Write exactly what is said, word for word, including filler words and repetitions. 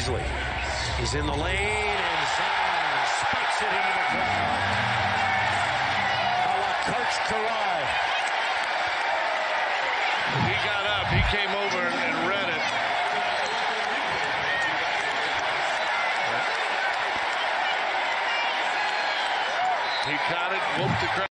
Beasley. He's in the lane, and Zion spikes it into the crowd. A la Coach Karai. He got up. He came over and read it. He caught it, whooped the crowd.